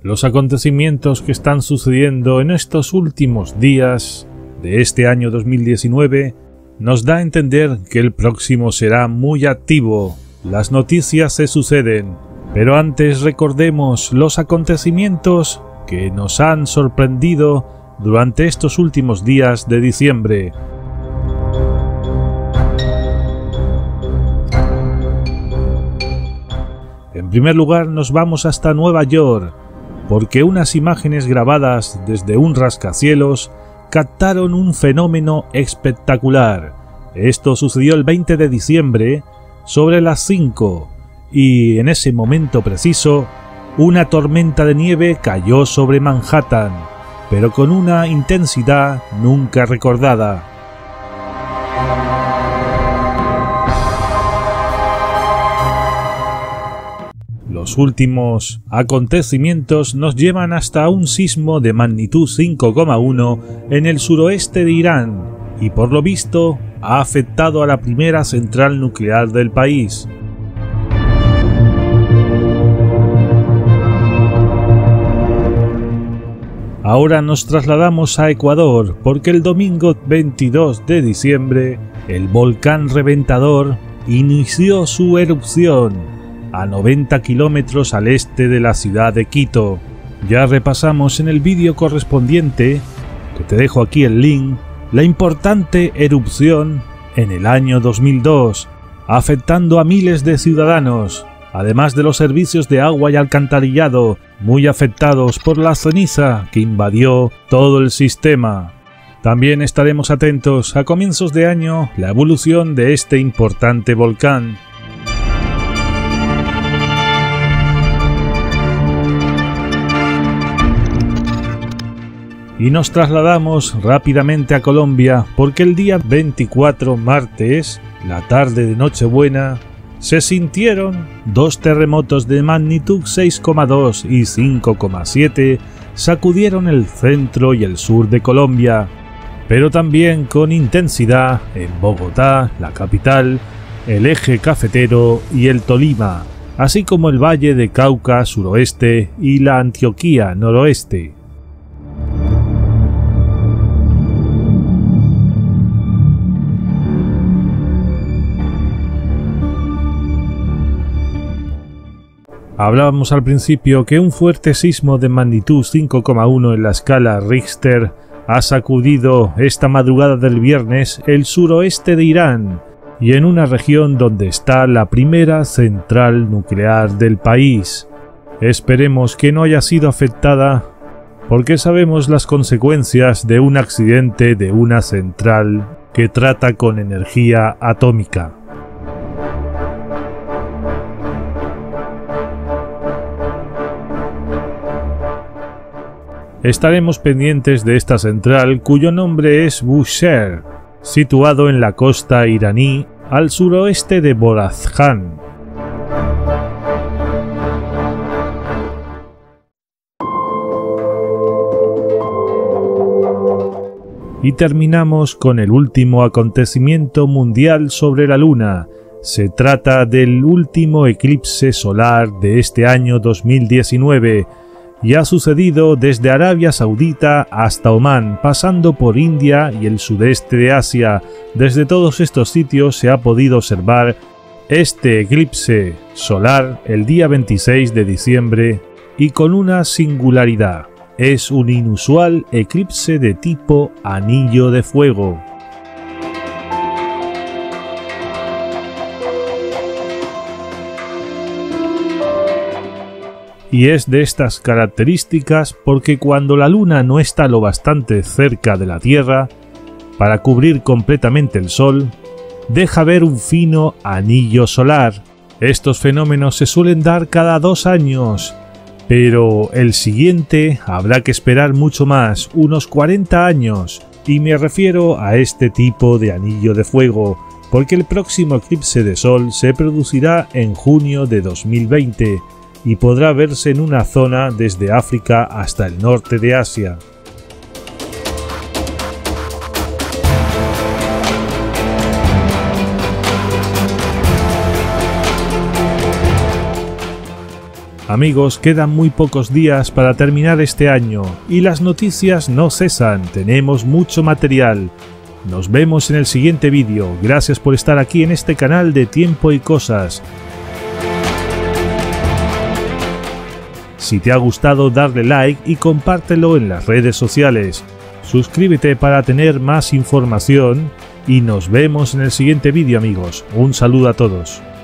Los acontecimientos que están sucediendo en estos últimos días de este año 2019 nos da a entender que el próximo será muy activo. Las noticias se suceden, pero antes recordemos los acontecimientos que nos han sorprendido durante estos últimos días de diciembre. En primer lugar nos vamos hasta Nueva York, porque unas imágenes grabadas desde un rascacielos captaron un fenómeno espectacular. Esto sucedió el 20 de diciembre sobre las 5 y en ese momento preciso una tormenta de nieve cayó sobre Manhattan, pero con una intensidad nunca recordada. Los últimos acontecimientos nos llevan hasta un sismo de magnitud 5,1 en el suroeste de Irán y por lo visto ha afectado a la primera central nuclear del país. Ahora nos trasladamos a Ecuador porque el domingo 22 de diciembre el volcán Reventador inició su erupción a 90 kilómetros al este de la ciudad de Quito. Ya repasamos en el vídeo correspondiente, que te dejo aquí el link, la importante erupción en el año 2002, afectando a miles de ciudadanos, además de los servicios de agua y alcantarillado, muy afectados por la ceniza que invadió todo el sistema. También estaremos atentos a comienzos de año la evolución de este importante volcán. Y nos trasladamos rápidamente a Colombia porque el día 24, martes, la tarde de Nochebuena, se sintieron dos terremotos de magnitud 6,2 y 5,7 sacudieron el centro y el sur de Colombia, pero también con intensidad en Bogotá, la capital, el eje cafetero y el Tolima, así como el Valle de Cauca suroeste y la Antioquia noroeste. Hablábamos al principio que un fuerte sismo de magnitud 5,1 en la escala Richter ha sacudido esta madrugada del viernes el suroeste de Irán y en una región donde está la primera central nuclear del país. Esperemos que no haya sido afectada porque sabemos las consecuencias de un accidente de una central que trata con energía atómica. Estaremos pendientes de esta central cuyo nombre es Bushehr, situado en la costa iraní al suroeste de Borazán. Y terminamos con el último acontecimiento mundial sobre la Luna. Se trata del último eclipse solar de este año 2019, y ha sucedido desde Arabia Saudita hasta Omán, pasando por India y el sudeste de Asia. Desde todos estos sitios se ha podido observar este eclipse solar el día 26 de diciembre y con una singularidad. Es un inusual eclipse de tipo anillo de fuego. Y es de estas características porque cuando la Luna no está lo bastante cerca de la Tierra para cubrir completamente el Sol, deja ver un fino anillo solar. Estos fenómenos se suelen dar cada 2 años, pero el siguiente habrá que esperar mucho más, unos 40 años, y me refiero a este tipo de anillo de fuego, porque el próximo eclipse de Sol se producirá en junio de 2020, y podrá verse en una zona desde África hasta el norte de Asia. Amigos, quedan muy pocos días para terminar este año y las noticias no cesan, tenemos mucho material. Nos vemos en el siguiente vídeo, gracias por estar aquí en este canal de Tiempo y Cosas. Si te ha gustado, darle like y compártelo en las redes sociales. Suscríbete para tener más información y nos vemos en el siguiente vídeo, amigos. Un saludo a todos.